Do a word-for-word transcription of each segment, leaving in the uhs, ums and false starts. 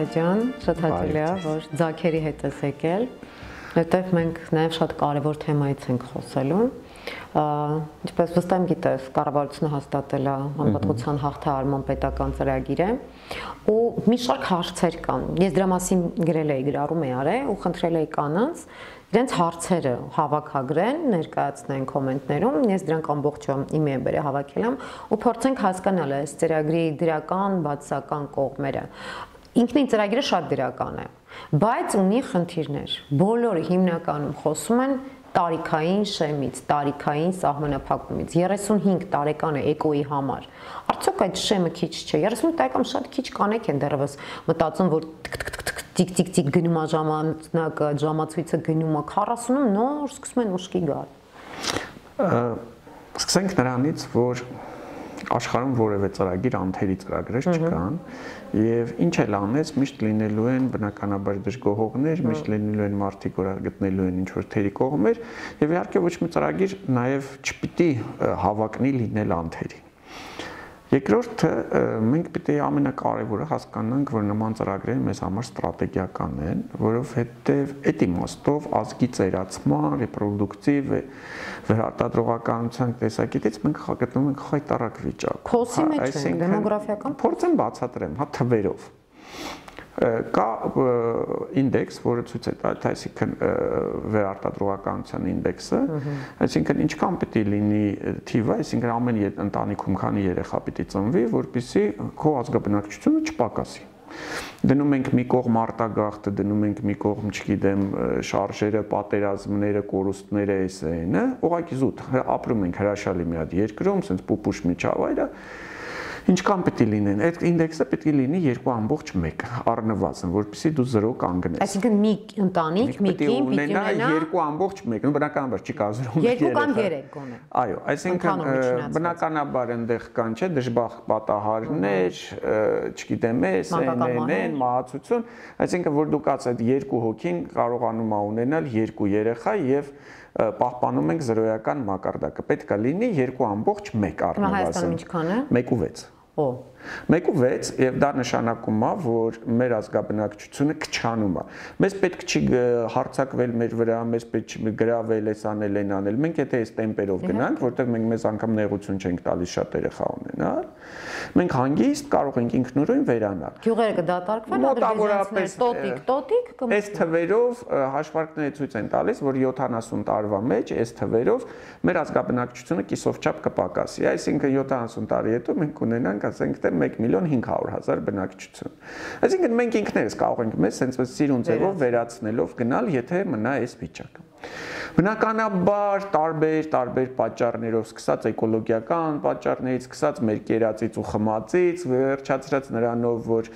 ջան, շատ հաճելի է, որ ձագերի հետ ես եկել, որտեղ մենք նաև շատ կարևոր թեմայից ենք խոսելու։ Ինչպես վստահ եմ գիտես, կառավարությունը հաստատել է անպատվության հաղթահարման պետական ծրագիրը, ու մի շարք հարցեր կան։ Ես դրա մասին գրել էի, գրառում էի արել ու խնդրել էի կանանց իրենց հարցերը հավաքագրեն, ներկայացնեն կոմենտներում, ես դրանք ամբողջը իմեյլը հավաքել եմ ու փորձենք հասկանալ այս ծրագրի դրական, բացասական կողմերը։ Ինքնին ծրագիրը շատ դրական է, բայց ունի խնդիրներ։ Բոլորը հիմնականում խոսում են տարիքային շեմից, տարիքային սահմանափակումից։ երեսունհինգ տարեկան է էկոյի համար։ Արդյոք այդ շեմը քիչ չէ։ երեսունհինգ տարեկան շատ քիչ կանայք են դեռևս մտածում, որ տիկ-տիկ-տիկ գնում է ժամանակը, ժամացույցը գնում է, քառասունում նոր սկսում են ուշքի գալ։ Սկսենք նրանից, որ աշխարհում որևէ ծրագիր, անթերի ծրագրեր չկան, եւ ինչ էլ անես, միշտ լինելու են բնականաբար դժգոհողներ, միշտ լինելու են մարդիկ, որ գտնելու են ինչ-որ թերի կողմեր, եւ իհարկե ոչ մի ծրագիր նաեւ չպիտի հավակնի լինել անթերի։ Երկրորդը, մենք պիտի ամենակարևորը հասկանանք, որ նման ծրագրերը մեզ համար ստրատեգիական են, որովհետև այդ իմաստով ազգի ծերացման, ռեպրոդուկտիվ վերարտադրողականության տեսակետից մենք գտնվում ենք խայտառակ վիճակում։ Փոսի մեջ ենք, դեմոգրաֆիական։ Փորձեմ բացատրեմ, հա թվերով։ Կա ինդեքս, որը ցույց է տալիս, այսինքն վերարտադրողականության ինդեքսը, այսինքն ինչքան պետք է լինի թիվը, այսինքն ամեն ընտանիքում քանի երեխա պետք է ծնվի, որպեսզի քո ազգաբնակչությունը չպակասի։ Դնում ենք մի կողմ արտագաղթը, դնում ենք մի կողմ, չգիտեմ, շարժերը, պատերազմները, կորուստները, էսը, ուղղակի զուտ ապրում ենք հրաշալի մի հատ երկրում, sense պուպուշ միջավայրը։ Ինչքան պետք է լինեն, այդ ինդեքսը պետք է լինի երկու ամբողջ մեկ առնվազն, որպեսզի դու զրո կանգնես։ Այսինքն մի ընտանիք, մի կին պիտի ունենա երկու ամբողջ մեկ, բնականաբար չի կազրում երկու կամ երեք գոնե։ Այո, այսինքն բնականաբար այնտեղ կան չէ դժբախտ պատահարներ, չգիտեմ, էս, են, մահացություն, այսինքն որ դուք ասած երկու հոգին կարողանում ա ունենալ երկու երեխա եւ պահպանում ենք զրոյական մակարդակը։ Պետք է լինի երկու ամբողջ մեկ առնվազն։ Հայաստանում ինչքան է։ մեկ ու վեց։ Օ մեկ ու վեց եւ դա նշանակում է, որ մեր ազգաբնակչությունը քչանում է։ Մեզ պետք չի հարցակվել մեր վրա, մեզ պետք չի գրավել, էս անել, են անել։ Մենք եթե այս տեմպերով գնանք, որտեղ մենք մեզ անգամ նեղություն չենք տալիս շատ երեխա ունենալ, մենք հանգիստ կարող ենք ինքնուրույն վերանալ։ Գյուղերը կդատարկվեն, մոտավորապես տոտիկ, տոտիկ կամ այս թվերով հաշվարկները ցույց են տալիս, որ յոթանասուն տարվա մեջ այս թվերով մեր ազգաբնակչությունը կիսով չափ կպակասի։ Այսինքն յոթանասուն տարի հետո մենք ունենանք, ասենք թե մեկ միլիոն հինգ հարյուր հազար բնակչություն։ Այսինքն մենք ինքներս կարող ենք մեզ sense սիրուն ձևով վերացնելով գնալ, եթե մնա այս վիճակը։ Բնականաբար տարբեր տարբեր պատճառներով, սկսած էկոլոգիական պատճառներից, սկսած մեր կերածից ու խմածից, վերջացրած նրանով, որ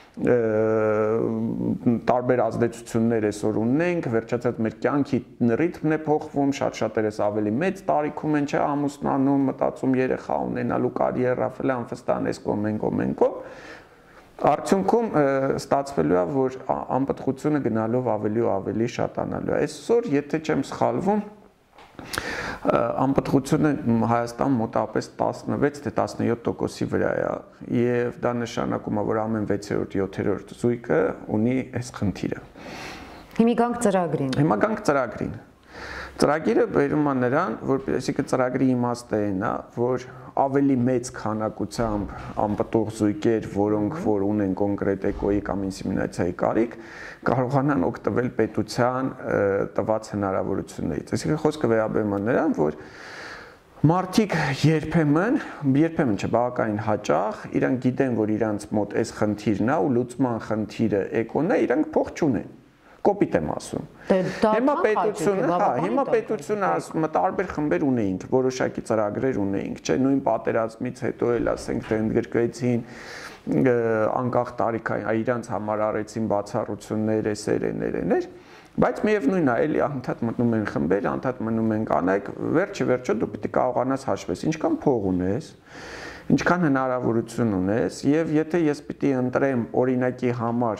տարբեր ազդեցություններ այսօր ունենք, վերջացած մեր կյանքի ռիթմն է փոխվում, շատ-շատերս ավելի մեծ տարիքում են չէ ամուսնանում, մտածում երեխա ունենալու կարիերա, ֆլան, ֆստան, էս կոմեն, կոմեն, կոմ։ Արդյունքում ստացվելու է, որ անպտղությունը գնալով ավելի ու ավելի շատանալու է։ Այսօր, եթե չեմ սխալվում, անպտղությունը Հայաստան մոտավորապես տասնվեց թե տասնյոթ տոկոսի վրա է եւ դա նշանակում է, որ ամեն վեցերորդ յոթերորդ զույգը ունի այս խնդիրը։ Հիմա գանք ծրագրին։ Հիմա գանք ծրագրին։ Ծրագիրը բերում է նրան, որ այսինքն ծրագրի իմաստը այն է, որ ավելի մեծ քանակությամբ անպտուղ զույգեր, որոնք որ ունեն կոնկրետ էկոյի կամ ինսեմինացիայի կարիք, կարողանան օգտվել պետության տված հնարավորություններից։ Այսինքն խոսքը վերաբերում է նրան, որ մարդիկ երբեմն, երբեմն չէ, բավականին հաճախ, իրանք գիտեն, որ իրանց մոտ այս խնդիրն է ու լուծման խնդիրը էկոն է, իրանք փող չունեն։ Կոպիտ եմ ասում։ Հիմա պետությունը, հա, հիմա պետությունը ասում է տարբեր խմբեր ունեինք, որոշակի ծրագրեր ունեինք, չէ, նույն պատերազմից հետո էլ ասենք թե ընդգրկվեցին անկախ տարիքային, իրանց համար արեցին բացառություններ, էսեր, էներեներ, բայց միևնույնն է, էլի անդադ մտնում են խմբեր, անդադ մնում են կանայք, վերջի վերջո դու պիտի կարողանաս հաշվես, ինչքան փող ունես, ինչքան հնարավորություն ունես, եւ եթե ես պիտի ընտրեմ օրինակի համար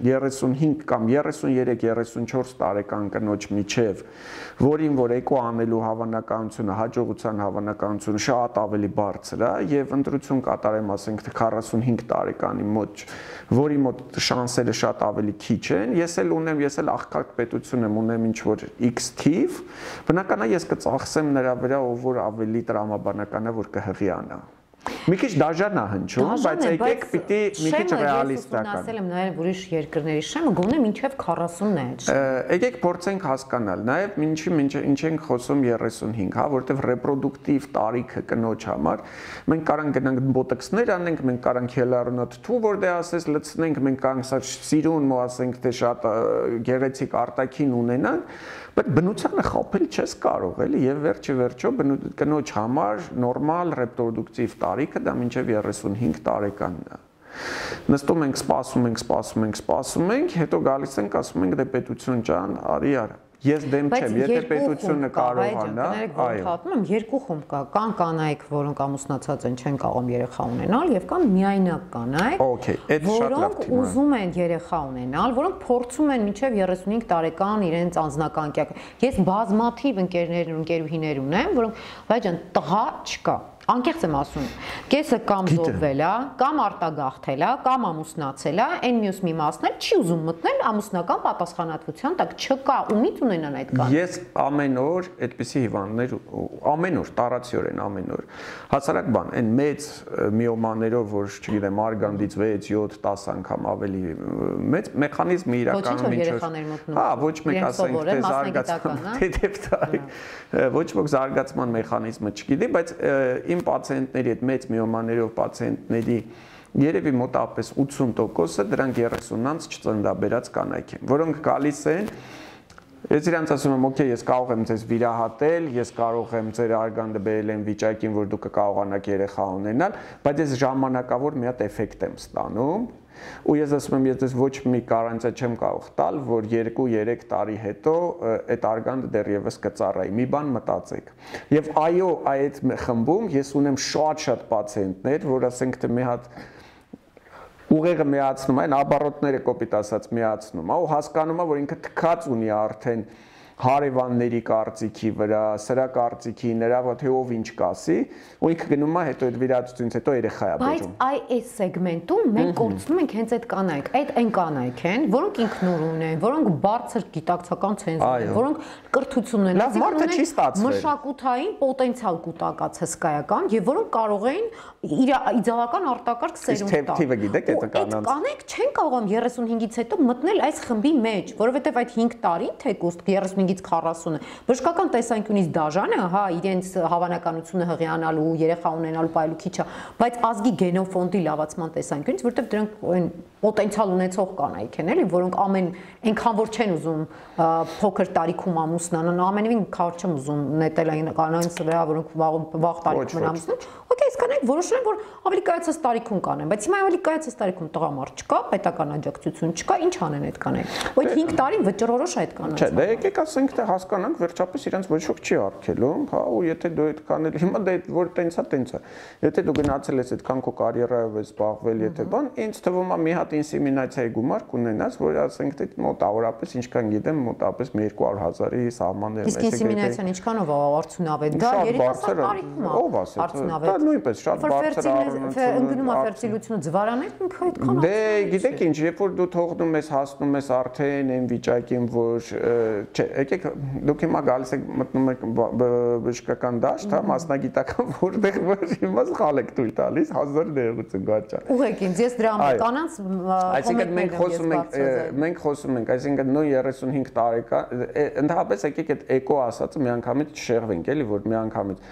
երեսունհինգ կամ երեսունյերեք երեսունչորս տարեկան կնոջ միջև, որին որ էկո անելու հավանականությունը, հաջողության հավանականությունը շատ ավելի բարձր է եւ ընտրություն կատարեմ, ասենք թե քառասունհինգ տարեկանի մոտ, որի մոտ շանսերը շատ ավելի քիչ են, ես էլ ունեմ, ես էլ աղքատ պետություն եմ, ունեմ ինչ որ X թիվ, բնական է ես կծախսեմ նրա վրա, ով որ ավելի տրամաբանական է, որ կհղիանա։ Մի քիչ դաժան է հնչում, բայց եկեք պիտի մի քիչ ռեալիստական։ Ասել եմ նաև ուրիշ երկրների շեմը գոնե մինչև քառասունն է։ Եկեք փորձենք հասկանալ, նաև ինչի ինչ ենք խոսում երեսունհինգ, հա, որտեվ ռեպրոդուկտիվ տարիքը կնոջ համար մենք կարանք գնանք բոտոքսներ անենք, մենք կարանք հիալուրոնաթթու, որտեղ ասես լցնենք, մենք կարանք սա սիրուն, ասենք թե շատ գեղեցիկ արտաքին ունենանք, բայց բնությանը խաբել չես կարող, էլի, եւ վերջի վերջո կնոջ համար նորմալ ռեպրոդուկտիվ տարիքը դա մինչև երեսունհինգ տարեկանն է։ Նստում ենք, սպասում ենք, սպասում ենք, սպասում ենք, հետո գալիս ենք, ասում ենք դե պետություն ջան, արի արա։ Ես դեմ չեմ, եթե պետությունը կարողանա, այո։ Հատնում երկու խումբ կա, կան կանայք, որոնք ամուսնացած են, չեն կարողում երեխա ունենալ, եւ կան միայնակ կանայք, որոնք ուզում են երեխա ունենալ, որոնք փորձում են մինչև երեսունհինգ տարեկան իրենց անձնական կյանքը։ Ես բազմաթիվ ընկերներ ու ընկերուհիներ ունեմ, որոնք վայջան տղա չկա։ Անկեղծ եմ ասում, կեսը կամ զոհվել է, կամ արտագաղթել է, կամ ամուսնացել է, այն մյուս մի մասն էլ չի ուզում մտնել ամուսնական պատասխանատվության տակ, չկա, ումից ունենան այդ կան։ Ես ամեն օր այդպիսի հիվանդներ, ամեն օր, տարածիորեն ամեն օր, հասարակ բան, այն մեծ միոմաներով, որ չգիտեմ, արգանդից վեց, յոթ, դաս անգամ ավելի մեծ մեխանիզմը իրականում ինչ որ, հա, ոչ մեկ ասենք թե զարգացման, թեթև, ոչ ոք զարգացման մեխանիզմը չգիտի, բայց իմ պացիենտների այդ մեծ միոմաներով պացիենտների երևի մոտավորապես ութսուն տոկոսը դրանք երեսունանց չծննդաբերած կանայք են, որոնք գալիս են, ես իրանց ասում եմ, օքեյ, ես կարող եմ ձեզ վիրահատել, ես կարող եմ ձեր արգանդը բերել են վիճակին, որ դուք կկարողանաք երեխա ունենալ, բայց ես ժամանակավոր մի հատ էֆեկտ եմ ստանում, ու ես ասում եմ, ես ոչ մի կարանտիա չեմ կարող տալ, որ երկու-երեք տարի հետո այդ արգանդը դեռևս կծառայի, մի բան մտածեք։ Եվ այո, այդ խմբում ես ունեմ շատ-շատ պացիենտներ, որ ասենք թե մի հատ ուղեղը միացնում, այն աբառոտները կոպիտ ասած միացնում, ու հասկանում է, որ ինքը թքած ունի արդեն հարևանների կարծիքի վրա, սրա կարծիքի, նրա թե ով ինչ կասի, ու ինքը գնում է հետո այդ վիրահատությունից հետո երեխա է բերում։ Բայց այ այս սեգմենտում մենք կորցնում ենք հենց այդ կանայք, այդ այն կանայք են, որոնք ինքնուրույն են, որոնք բարձր գիտակցական ցենզուր են, որոնք կրթություն ունեն, լավ մարդը չի ստացվել, մշակութային պոտենցիալ կուտակած հսկայական, եւ որոնք կարող են իր իդեալական արտակարգ սերունդ տալ։ Թիվը գիտեք այդ կանանց։ Կանայք չեն կարողam երեսունհինգից հետո մտնել այս խմբի մեջ, որովհետեւ այդ հինգ տարի թեկուզ երեսունհինգից քառասունը բժշկական տեսանկյունից դաժան է, հա, իրենց հավանականությունը հղիանալու, երեխա ունենալու պայելու քիչ է, բայց ազգի գենոֆոնդի լավացման տեսանկյունից, որտեղ դրանք այն պոտենցիալ ունեցող կանայք են, էլի, որոնք ամեն այնքան որ չեն ուզում փոքր տարիքում ամուսնանան, ամենևին քար չեմ ուզում նետել այն կանանց վրա, որոնք վաղ տարիքում են ամուսնանում։ Okay, այս կանայք որոշել են, որ ավելի կայացած տարիքում կանեն, բայց հիմա ավելի կայացած տարիքում տղամարդ չկա, պետական աջակցություն չկա, ինչ անեն այդ կանայք։ Ու այդ հինգ տարին վճռորոշ այդ կանանց։ Չէ, դե եկեք ասենք թե հասկանանք վերջապես իրենց ոչ ոք չի արգելում, հա, ու եթե դու այդքան էլ հիմա դե որ տենց է, տենց է։ Եթե դու գնացել ես այդքան քո կարիերայով ես զբաղվել, եթե բան, ինձ թվում է մի հատ ինսեմինացիայի գումար կունենաս, որ ասենք թե մոտավորապես ինչքան գիտեմ, մոտավորապես մի երկու հարյուր հազարի սահմաններ մեզ։ Իսկ ինսեմինացիան ինչքանով է արդյունավետ։ Դա երիտասարդ տարիքում է արդյունավետ։ Նույնպես շատ բարձր առնություն ընկնում է ֆերտիլությունը ձվարանել ինքը այդքան։ Դե գիտեք ինչ, երբ որ դու թողնում ես, հասնում ես արդեն այն վիճակին, որ չէ, եկեք դուք հիմա գալիս եք մտնում եք բժշկական դաշտ, հա, մասնագիտական, որտեղ որ հիմա սխալ եք թույլ տալիս հազար ներողություն գարջան։ Ուղղակի ինձ ես դրա համար կանանց այսինքն մենք խոսում ենք մենք խոսում ենք, այսինքն նույն երեսունհինգ տարեկան, ընդհանրապես եկեք այդ էկո ասածը միանգամից չշեղվենք, էլի, որ միանգամից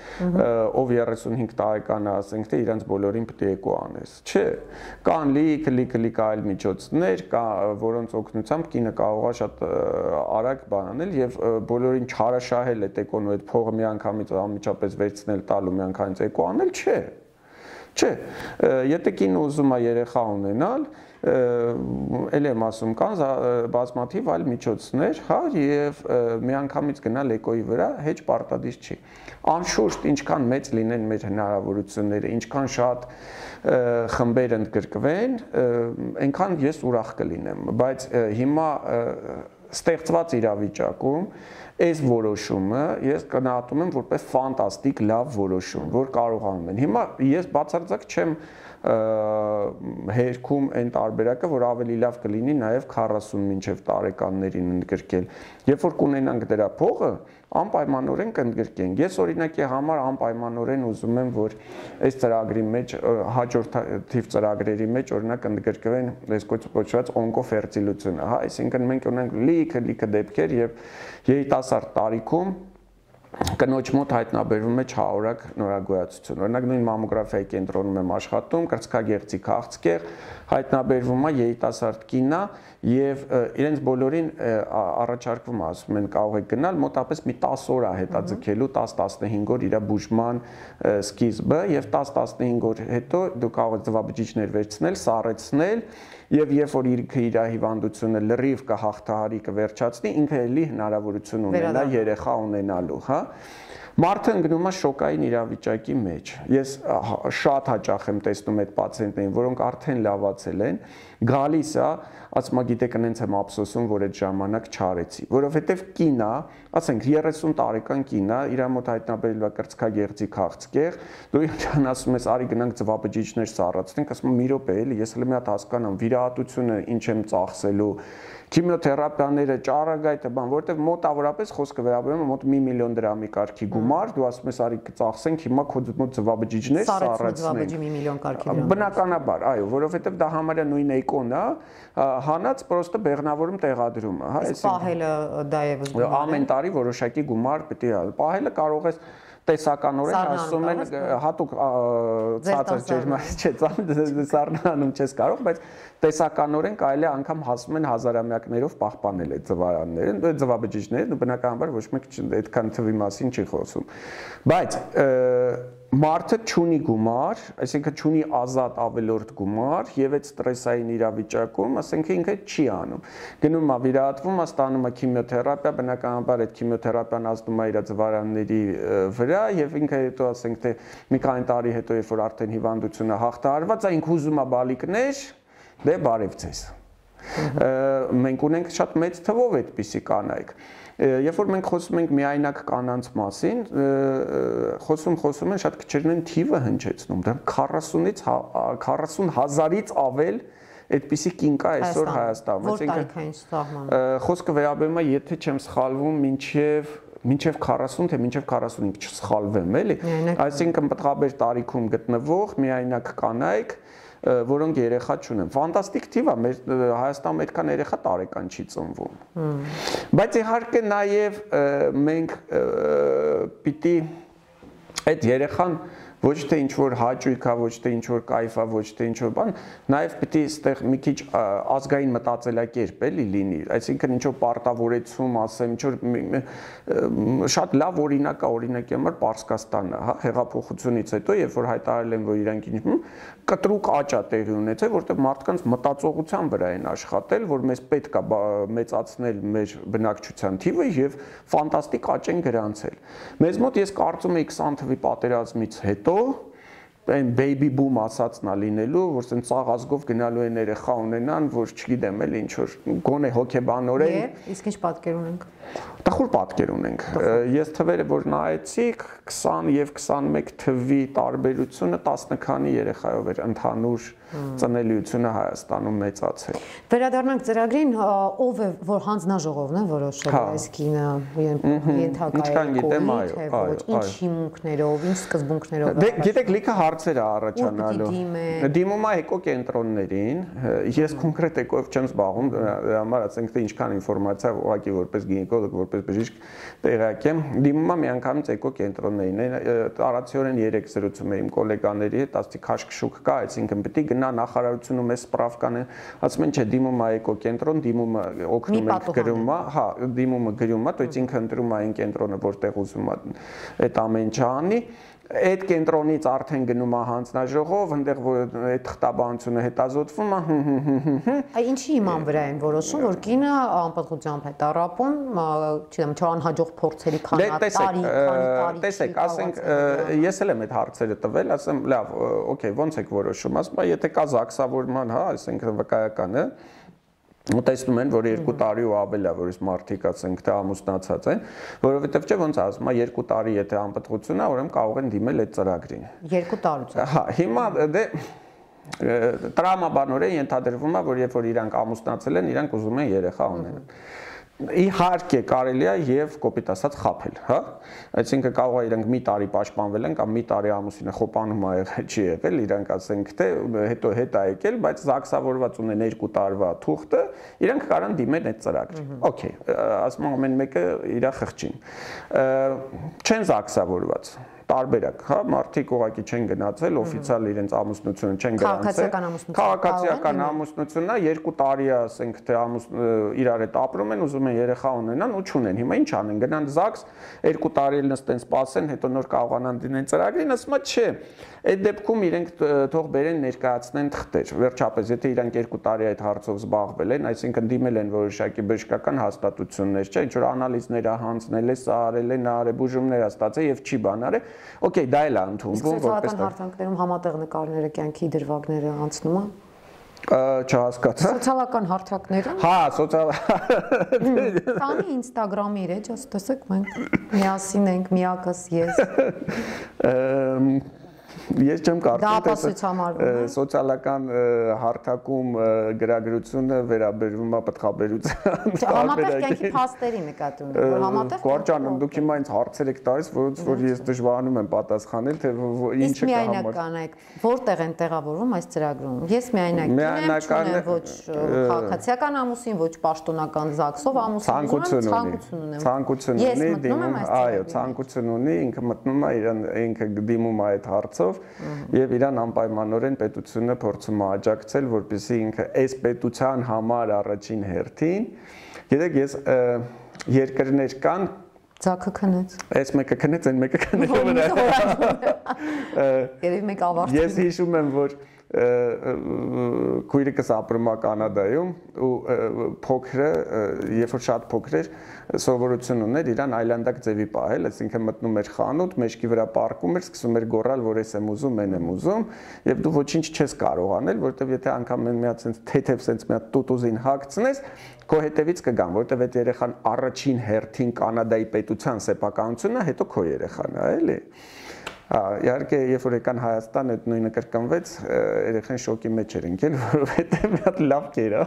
ով երեսունհինգ տարեկան է, ասենք թե իրանց բոլորին պետք է էկո անես։ Չէ, կան լիք լիք լիք այլ միջոցներ, կա որոնց օգնությամբ կինը կարող է շատ արագ բան անել եւ բոլորին չարաշահել այդ էկոնու այդ փողը միանգամից անմիջապես վերցնել տալ ու միանգամից էկո անել, չէ։ Չէ, եթե կինը ուզում է երեխա ունենալ, էլ եմ ասում կան բազմաթիվ այլ միջոցներ, հա, եւ միանգամից գնալ էկոյի վրա հեչ պարտադիր չի։ Անշուշտ ինչքան մեծ լինեն մեր հնարավորությունները, ինչքան շատ խմբեր ընդգրկվեն, այնքան ես ուրախ կլինեմ, բայց հիմա ստեղծված իրավիճակում այս որոշումը ես գնահատում եմ որպես ֆանտաստիկ լավ որոշում, որ կարողանում են։ Հիմա ես բացարձակ չեմ հերքում այն տարբերակը, որ ավելի լավ կլինի նաև քառասուն մինչև տարեկաններին ընդգրկել։ Երբ որ կունենանք դրա փողը, անպայմանորեն կընդգրկենք։ Ես օրինակի համար անպայմանորեն ուզում եմ, որ այս ծրագրի մեջ հաջորդիվ ծրագրերի մեջ օրինակ ընդգրկվեն այս կոչված օնկոֆերտիլությունը, հա, այսինքն մենք ունենք լիքը լիքը դեպքեր, եւ երիտասարդ տարիքում կնոջ մոտ հայտնաբերվում է չհավորակ նորագոյացություն։ Օրինակ նույն մամոգրաֆիայի կենտրոնում եմ աշխատում, կրծքագեղձի քաղցկեղ հայտնաբերվում է երիտասարդ կինա եւ իրենց բոլորին առաջարկվում է, ասում են կարող եք գնալ մոտապես մի տասը օր է հետաձգելու տասը տասնհինգ օր իր բուժման սկիզբը եւ տասը տասնհինգ օր հետո դու կարող ես ձվաբջիջներ վերցնել, սառեցնել եւ երբ որ իր հիվանդությունը լրիվ կհաղթահարի կվերջացնի, ինքը էլի հնարավորություն ունենա երեխա ունենալու, հա։ Մարդը ընկնում է շոկային իրավիճակի մեջ։ Ես շատ հաճախ եմ տեսնում այդ պացիենտներին, որոնք արդեն լավացել են, գալիս է, ասում է գիտեք, ինձ եմ ափսոսում, որ այդ ժամանակ չարեցի, որովհետև կինա, ասենք երեսուն տարեկան կինա, իր մոտ հայտնաբերել է կրծքագեղձի քաղցկեղ, դու ինչան ասում ես, արի գնանք ձվաբջիջներ սառեցնենք, ասում եմ մի րոպե, էլի, ես հենց մի հատ հասկանամ, վիրահատությունը ինչ եմ ծախսելու, քիմիոթերապիաները, ճառագայթը, բան, որտեղ մոտավորապես խոսքը վերաբերում է մոտ մի միլիոն դրամի կարգի գումար, դու ասում ես արի կծախսենք հիմա քո մոտ ձվաբջիջներ սառեցնենք։ մի միլիոն կարգի դրամ։ Բնականաբար, այո, որովհետև դա համարյա նույն էկոն է, հանած պրոստը բեղնավորում տեղադրում է, հա, այս պահելը դա եւս ամեն տարի որոշակի գումար պետք է պահելը կարող ես տեսականորեն ասում են հատուկ ցածր ջերմային չէ, սառնանում չես կարող, բայց տեսականորեն կարելի է անգամ հասնում են հազարամյակներով պահպանել այդ ձվարանները, ձվաբջիջները, բնականաբար ոչ մեկ այդքան թվի մասին չի խոսում։ Բայց մարդը չունի գումար, այսինքն չունի ազատ ավելորդ գումար եւ այդ ստրեսային իրավիճակում, ասենք ինքը չի անում։ Գնում է վիրահատվում, ստանում է քիմիոթերապիա, բնականաբար այդ քիմիոթերապիան ազդում է իր ձվարանների վրա եւ ինքը հետո ասենք թե մի քանի տարի հետո երբ որ արդեն հիվանդությունը հաղթահարված է, ինքը ուզում է բալիկներ, դե բարև ձեզ։ Մենք ունենք շատ մեծ թվով այդպիսի կանայք։ Երբ որ մենք խոսում ենք միայնակ կանանց մասին, խոսում խոսում են շատ քչերն են թիվը հնչեցնում, դա քառասունից քառասուն հազարից ավել այդպիսի կին կա այսօր Հայաստանում։ Որ տարիքային սահմանը։ Խոսքը վերաբերում է, եթե չեմ սխալվում, մինչև մինչև քառասուն թե մինչև քառասունհինգ չսխալվեմ, էլի։ Այսինքն պտղաբեր տարիքում գտնվող միայնակ կանայք, որոնք երեխա չունեն։ Ֆանտաստիկ թիվ է, մեր Հայաստանում այդքան երեխա տարեկան չի ծնվում։ Բայց իհարկե նաև մենք պիտի այդ երեխան ոչ թե ինչ որ հաճույք է, ոչ թե ինչ որ կայֆ է, ոչ թե ինչ որ բան, նաև պիտի այստեղ մի քիչ ազգային մտածելակերպ էլի լինի, այսինքն ինչ որ պարտավորեցում, ասեմ, ինչ որ շատ լավ օրինակ է, օրինակի համար Պարսկաստանը, հա, հեղափոխությունից հետո, երբ որ հայտարարել են, որ իրանք ինչ կտրուկ աճ է տեղի ունեցել, որտեղ մարդկանց մտածողության վրա են աշխատել, որ մեզ պետք է մեծացնել մեր բնակչության թիվը եւ ֆանտաստիկ աճ են գրանցել։ Մեզ մոտ ես կարծում եմ քսան թվականի պատերազմից հետո այն baby boom ասածն է լինելու, որ ասեն ցաղ ազգով գնալու են երեխա ունենան, որ չգիտեմ էլ ինչ որ գոնե հոգեբանորեն։ Իսկ ինչ պատկեր ունենք։ Տխուր պատկեր ունենք։ Ես թվերը որ նայեցի, քսան եւ քսանմեկ թվի տարբերությունը տասը քանի երեխայով էր ընդհանուր ծնելիությունը Հայաստանում մեծացել։ Վերադառնանք ծրագրին, ով է որ հանձնաժողովն է որոշել այս կինը ենթակայեկոյի, թե ոչ, ինչ հիմունքներով, ինչ սկզբունքներով։ Դե գիտեք, լիքը հարցեր է առաջանալու։ Դիմում է էկո կենտրոններին, ես կոնկրետ էկոյով չեմ զբաղվում, դրա համար ասենք թե ինչքան ինֆորմացիա ուղղակի որպես գինեկոլոգ, որպես բժիշկ տեղյակ եմ, դիմում է միանգամից էկո կենտրոններին, տարածիորեն երեք զրուցում եմ իմ գոլեգաների հետ, ասի քաշքշուկ կա, այսինքն պետք է գնա նախարարությունում էս սպրավկան, ասում են չէ, դիմում է էկո կենտրոն, դիմումը օգնում ենք գրում է, հա, դիմումը գրում է, դույց ինքը ընտրում է այն կենտրոնը, որտեղ ուզում է այդ ամեն ինչ անի։ այդ կենտրոնից արդեն գնում է հանձնաժողով, այնտեղ որ այդ խտաբանությունը հետազոտվում է, Այ ինչի իման վրա են որոշում, որ կինը անպատղությամբ է տառապում, չգիտեմ, չանհաջող փորձերի քանի տարի, քանի տարի։ Տեսեք, ասենք, ես էլ եմ այդ հարցերը տվել, ասեմ, լավ, օքեյ, ոնց եք որոշում, ասում եմ, եթե կա զաքսավորման, հա, այսինքն վկայականը, ու տեսնում են, որ երկու տարի ու ավել է, որ այս մարդիկ ասենք թե ամուսնացած են, որովհետև չէ ոնց ասում, երկու տարի եթե անպտղություն է, ուրեմն կարող են դիմել այդ ծրագրին։ Երկու տարուց։ Հա, հիմա դե տրամաբանորեն ենթադրվում է, որ երբ որ իրանք ամուսնացել են, իրանք ուզում են երեխա ունենալ։ Իհարկե կարելի է եւ կոպիտ ասած խաբել, հա? Այսինքն կարող է իրանք մի տարի պաշտպանվել են կամ մի տարի ամուսինը խոպանում ա եղել, չի եղել, իրանք ասենք թե հետո հետ ա եկել, բայց զաքսավորված ունեն երկու տարվա թուղթը, իրանք կարան դիմեն այդ ծրագրին։ Okay, ասում ամեն մեկը իր խղճին։ Չեն զաքսավորված տարբերակ, հա, մարդիկ ուղղակի չեն գնացել, օֆիցիալ իրենց ամուսնությունը չեն գրանցել։ Քաղաքացիական ամուսնությունն է, երկու տարի է, ասենք, թե իրար հետ ապրում են, ուզում են երեխա ունենան ու չունեն։ Հիմա ինչ անեն, գնան ԶԱԳՍ, երկու տարի էլ նստեն, սպասեն, հետո նոր կարողանան դիմեն ծրագրին, ասում է, չէ։ Այդ դեպքում իրենք թող բերեն ներկայացնեն թղթեր։ Վերջապես, եթե իրանք երկու տարի այդ հարցով զբաղվել են, այսինքն դիմել են որոշակի բժշկական հաստատություններ, չէ, ինչ որ անալիզներ հանձնել է, սա արել է, նա արել, բուժումներ է ստացել եւ չի բան արել։ Okay, դա էլ է ընդունվում, որպես սոցիալական հարթակներում համատեղ նկարները կյանքի դրվագները անցնում է։ Չհասկացա։ Սոցիալական հարթակներում։ Հա, սոցիալ։ Տանի Instagram-ի իր, ջաս տեսեք մենք միասին ենք, միակս ես։ Ես չեմ կարծում, թե սոցիալական հարթակում գրագրությունը վերաբերվում է պտղաբերության։ Համատեղ կյանքի փաստերի նկատի ունեմ, որ համատեղ։ Գորջանում, դուք հիմա ինձ հարցեր եք տալիս, որոնց որ ես դժվարանում եմ պատասխանել, թե ինչը կա համար։ Իսկ միայնակ եք, որտեղ են տեղավորվում այս ծրագրում։ Ես միայնակ չունեմ ոչ քաղաքացիական ամուսին, ոչ պաշտոնական ԶԱԳՍ-ով ամուսին, ցանկություն ունեմ։ Ցանկություն ունի, դիմում, այո, ցանկություն ունի, ինքը մտնում է իրան, ինքը դիմում է այդ հարցով եւ իրան անպայմանորեն պետությունը փորձում է աջակցել, որպեսզի ինքը այս պետության համար առաջին հերթին, գիտեք, ես երկրներ կան Ձակը քնեց։ Այս մեկը քնեց, այն մեկը քնեց վրա։ Երևի մեկ ավարտի։ Ես հիշում եմ, որ քույրիկս ապրում է Կանադայում ու փոքրը, երբ որ շատ փոքր էր, սովորություն ուներ իրան այլանդակ ձևի պահել, այսինքն մտնում էր խանութ, մեջքի վրա պառկում էր, սկսում էր գոռալ, որ ես եմ ուզում, այն եմ ուզում, եւ դու ոչինչ չես կարող անել, որովհետեւ եթե անգամ մի հատ sense թեթև sense մի հատ տուտուզին հագցնես, քո հետևից կգան, որովհետեւ այդ երեխան առաջին հերթին Կանադայի պետության սեփականությունն է, հետո քո երեխան է, էլի։ Հա, իհարկե, երբ որ եկան Հայաստան, այդ նույնը կրկնվեց, երեխան շոկի մեջ էր ընկել, որովհետև մի հատ լավ կերա։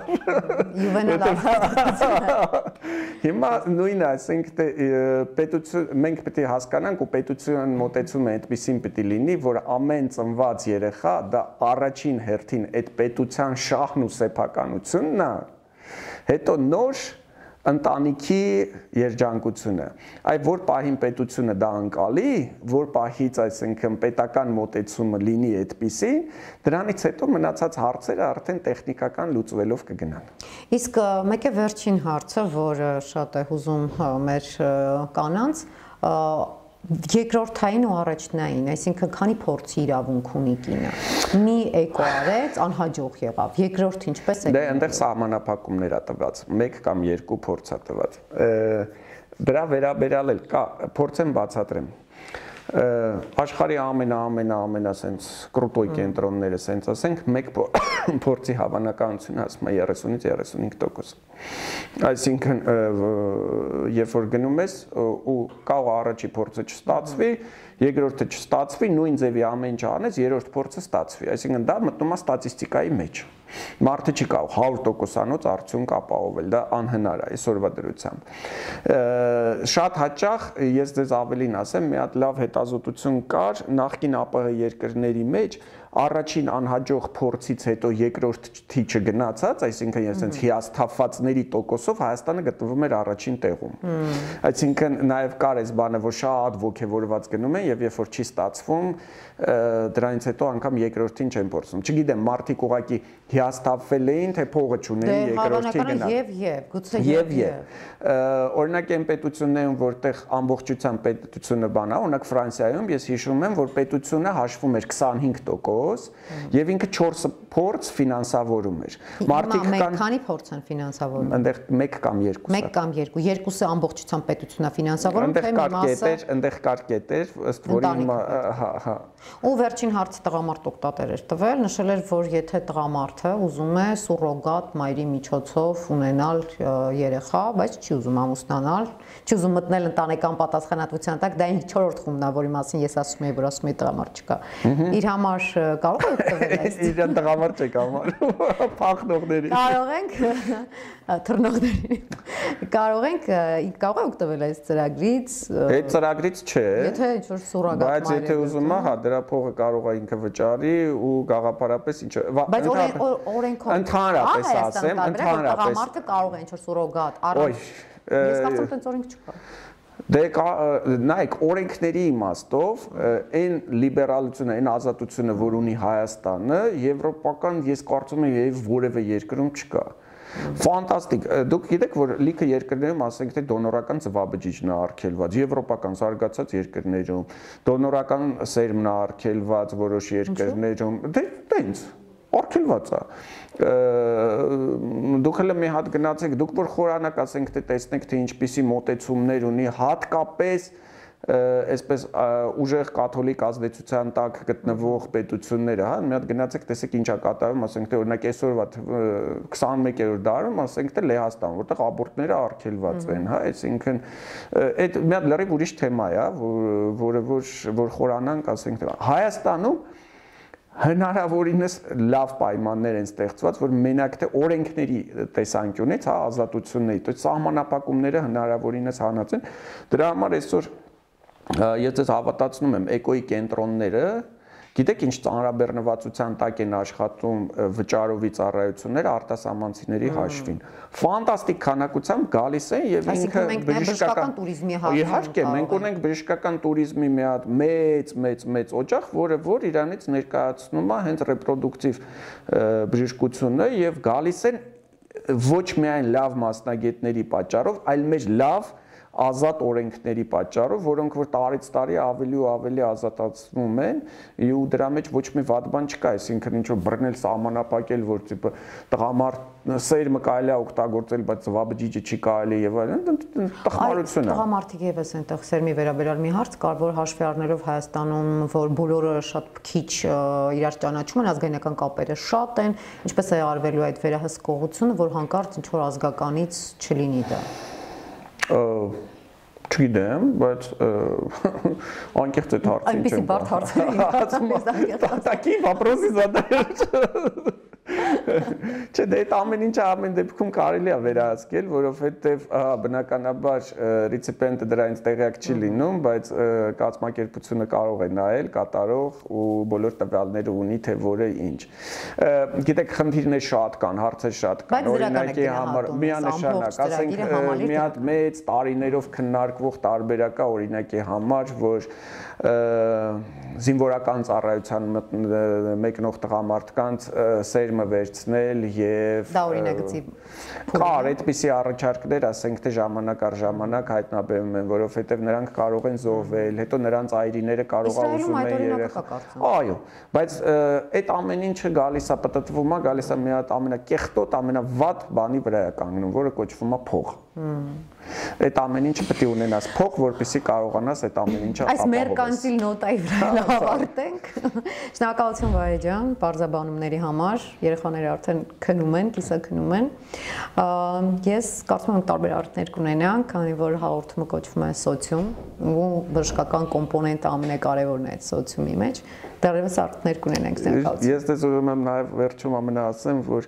Հիմա նույնը, ասենք, մենք պետք է հասկանանք ու պետության մոտեցումը այդպիսին պետք է լինի, որ ամեն ծնված երեխա դա առաջին հերթին այդ պետության շահն ու սեփականությունն է, հետո նոր ընտանիքի երջանկությունը, այ որ պահին պետությունը դա անկալի, որ պահից այսինքն պետական մոտեցումը լինի այդպիսին, դրանից հետո մնացած հարցերը արդեն տեխնիկական լուծվելով կգնան։ Իսկ մեկ է վերջին հարցը, որ շատ է հուզում մեր կանանց, երկրորդային ու առաջնային, այսինքն քանի փորձի իրավունք ունի կինը։ Մի էկո արեց, անհաջող եղավ։ Երկրորդ ինչպես է։ Դե այնտեղ սահմանափակումներ ա տված, մեկ կամ երկու փորձ ա տված։ Դրա վերաբերյալ էլ կա, փորձեմ բացատրեմ։ Աշխարհի ամենա ամենա ամենա sense կրուտոյ կենտրոնները sense ասենք մեկ փորձի հավանականությունը ասում է երեսունից երեսունհինգ տոկոս։ Այսինքն երբ որ գնում ես ու կարող առաջի փորձը չստացվի, երկրորդը չստացվի, նույն ձևի ամեն ինչ անես, երրորդ փորձը ստացվի։ Այսինքն դա մտնում է ստատիստիկայի մեջ։ Մարդը չի կարող հարյուր տոկոսանոց արդյունք ապահովել, դա անհնար է այսօրվա դրությամբ։ Շատ հաճախ ես ձեզ ավելին ասեմ, մի հատ լավ հետազոտություն կար նախկին ԱՊՀ երկրների մեջ, առաջին անհաջող փորձից հետո երկրորդ թիչը գնացած, այսինքն ես sense հիասթափվածների տոկոսով Հայաստանը գտնվում էր առաջին տեղում։ Այսինքն նաև կար այս բանը, որ շատ ոգևորված գնում են եւ երբ որ չի ստացվում, դրանից հետո անգամ երկրորդին չեն փորձում։ Չգիտեմ, մարդիկ ուղակի հիասթափվել էին, թե փողը չունեին երկրորդի գնալ։ Եվ եւ, գուցե եւ եւ։ Օրինակ այն պետություններում, որտեղ ամբողջությամբ պետությունը բանա, օրինակ Ֆրանսիայում ես հիշում եմ, որ պետությունը հաշվում էր քսանհինգ տոկոս եւ ինքը չորս փորձ ֆինանսավորում էր։ Մարդիկ կան քանի փորձ են ֆինանսավորում։ Այնտեղ մեկ կամ երկուսը։ Մեկ կամ երկու, երկուսը ամբողջությամբ պետությունն է ֆինանսավորում, թե մի մասը։ Այնտեղ կար կետեր, ըստ որի հա, հա։ Ու վերջին հարցը տղամարդ օգտատեր էր տվել, նշել էր, որ եթե տղամարդը ուզում է սուրոգատ մայրի միջոցով ունենալ երեխա, բայց չի ուզում ամուսնանալ, չի ուզում մտնել ընտանեկան պատասխանատվության տակ, դա ինձ չորրորդ խումբն է, որի մասին ես ասում եի, որ ասում եի տղամարդ չկա։ Իր համար կարող է օգտվել այս։ Իրեն տղամարդ չեք համար, փախնողների։ Կարող ենք թռնողների։ Կարող ենք, կարող է օգտվել այս ծրագրից։ Այդ ծրագրից չէ։ Եթե ինչ-որ սուրոգատ մայր։ Բայց եթե ուզում է, հա, դրա փողը կարող է ինքը վճարի ու գաղափարապես ինչ։ Բայց օրենքով ընդհանրապես ասեմ, ընդհանրապես տղամարդը կարող է ինչ-որ սուրոգատ առանց։ Ես կարծում եմ, տենց օրենք չկա։ Դե նայեք, օրենքների իմաստով այն լիբերալությունը, այն ազատությունը, որ ունի Հայաստանը, եվրոպական ես կարծում եմ եւ որևէ երկրում չկա։ Ֆանտաստիկ։ Դուք գիտեք, որ լիքը երկրներում, ասենք թե դոնորական ծվաբջիջն է արգելված, եվրոպական զարգացած երկրներում, դոնորական սերմն է արգելված որոշ երկրներում, դե տենց արգելված է։ Դուք հենց մի հատ գնացեք, դուք որ խորանակ ասենք թե տեսնեք թե ինչպիսի մոտեցումներ ունի, հատկապես այսպես ուժեղ կաթոլիկ ազդեցության տակ գտնվող պետությունները, հա, մի հատ գնացեք տեսեք ինչա կատարվում, ասենք թե օրինակ այսօրվա քսանմեկերորդ դարում, ասենք թե Լեհաստան, որտեղ աբորտները արգելված են, հա, այսինքն այդ մի հատ լրիվ ուրիշ թեմա է, որը որ որ խորանանք, ասենք թե Հայաստանում հնարավորինս լավ պայմաններ են ստեղծված, որ մենակ թե օրենքների տեսանկյունից, հա, ազատությունների, թե սահմանափակումները հնարավորինս հանած են, դրա համար այսօր ես ձեզ հավատացնում եմ էկոյի կենտրոնները, գիտեք ինչ ծանրաբեռնվածության տակ են աշխատում վճարովի ծառայությունները արտասահմանցիների հաշվին։ Ֆանտաստիկ քանակությամբ գալիս են եւ ինքը բժշկական туриզմի հարցը։ Իհարկե, մենք ունենք բժշկական туриզմի մի հատ մեծ, մեծ, մեծ օջախ, որը որ իրանից ներկայացնում է հենց ռեպրոդուկտիվ բժշկությունը եւ գալիս են ոչ միայն լավ մասնագետների պատճառով, այլ մեր լավ ազատ օրենքների պատճառով, որոնք որ տարից տարի ավելի ու ավելի ազատացվում են, ու դրա մեջ ոչ մի վատ բան չկա, այսինքն ինչ որ բռնել, սահմանափակել, որ տիպը տղամարդ սերմը կարելի է օգտագործել, բայց ծվաբջիջը չի կարելի եւ այլն, տխմարություն է։ Տղամարդիկ եւս այնտեղ սերմի վերաբերյալ մի հարց կար, որ հաշվի առնելով Հայաստանում, որ բոլորը շատ քիչ իրար ճանաչում են, ազգայնական կապերը շատ են, ինչպես է արվելու այդ վերահսկողությունը, որ հանկարծ ինչ որ ազգականից չլինի դա։ Չգիտեմ, բայց անկեղծ այդ հարցին չեմ։ Այնպեսի բարդ հարցեր են։ Տակի վապրոսի զադար։ Չէ, դե այդ ամեն ինչը ամեն դեպքում կարելի է վերահսկել, որովհետև բնականաբար ռեցիպիենտը դրանից տեղյակ չի լինում, բայց կազմակերպությունը կարող է նայել, կատարող ու բոլոր տվյալները ունի, թե որը ինչ։ Գիտեք, խնդիրներ շատ կան, հարցեր շատ կան, օրինակի համար միանշանակ, ասենք մի հատ մեծ տարիներով քննարկվող տարբերակ է օրինակի համար, որ զինվորական ծառայության մեկնող տղամարդկանց սերմը վերցնել եւ դա օրինագծի կար այդպիսի առաջարկներ, ասենք թե ժամանակ առ ժամանակ հայտնաբերվում են, որովհետեւ նրանք կարող են զոհվել, հետո նրանց այրիները կարող է ուզում են երեխա։ Այո, բայց այդ ամեն ինչը գալիս է պատտվում է, գալիս է մի հատ ամենակեղտոտ, ամենավատ բանի վրա է կանգնում, որը կոչվում է փող։ Այդ ամեն ինչը պետք է ունենաս փող, որպեսզի կարողանաս այդ ամեն ինչը ապահովել։ Այս մերկանցիլ նոտայի վրա ավարտենք։ Շնորհակալություն Վահե ջան, բարձաբանումների համար։ Երեխաները արդեն քնում են, կիսաքնում են։ Ես կարծում եմ տարբեր արդյունքներ կունենանք, քանի որ հաղորդումը կոչվում է սոցիում, ու բժշկական կոմպոնենտը ամենակարևորն է այդ սոցիումի մեջ։ Դեռևս արդյունքներ կունենանք շնորհակալություն։ Ես դες ուզում եմ նաև վերջում ամենասեմ, որ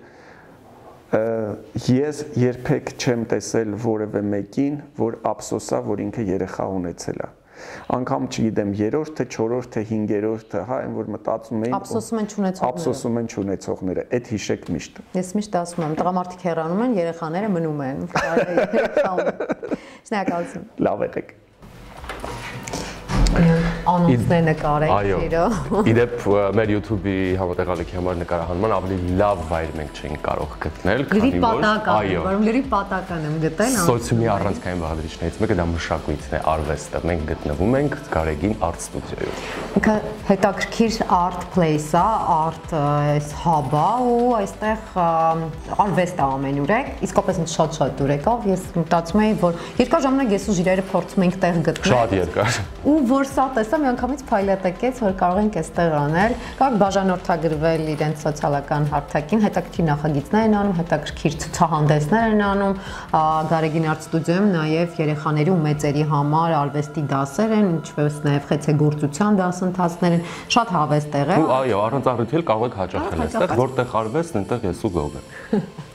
ես երբեք չեմ տեսել որևէ մեկին, որ ափսոսա, որ ինքը երեխա ունեցել է։ Անգամ չգիտեմ երրորդ թե չորրորդ թե հինգերորդ, հա, այն որ մտածում էին ափսոսում են չունեցողները։ Ափսոսում են չունեցողները, այդ հիշեք միշտ։ Ես միշտ ասում եմ, տղամարդիկ հեռանում են, երեխաները մնում են։ Շնորհակալություն։ Լավ եղեք։ անոնցներ նկարենք իրո։ Իդեպ մեր YouTube-ի համատեղալիքի համար նկարահանման ավելի լավ վայր մենք չենք կարող գտնել, քանի որ այո, որում լրի պատական եմ գտել։ Սոցիումի առանցքային բաղադրիչներից մեկը դա մշակույթն է, արվեստը։ Մենք գտնվում ենք Գարեգին Art Studio-ում։ Ինքը հետաքրքիր art place-ա, art hub-ա ու այստեղ արվեստ է ամենուրեք, իսկապես ինձ շատ-շատ դուր եկավ, ես մտածում էի, որ երկար ժամանակ ես ու Ժիրայրը փորձում ենք տեղ գտնել։ Շատ երկար։ Ու որ սա տեսա, միանգամից փայլատակեց, որ կարող ենք այստեղ անել, կարող բաժանորդագրվել իրենց սոցիալական հարթակին, հետաքրքիր նախագիծներ են անում, հետաքրքիր ցուցահանդեսներ են անում, Գարեգին Art Studio-ում նաև երեխաների ու մեծերի համար արվեստի դասեր են, ինչպես նաև խեցեգործության դասընթացներ են, շատ հավես տեղ է։ Ու այո, առանց առիթի կարող եք հաճախել այստեղ, որտեղ արվեստն, այնտեղ ես ու գողը։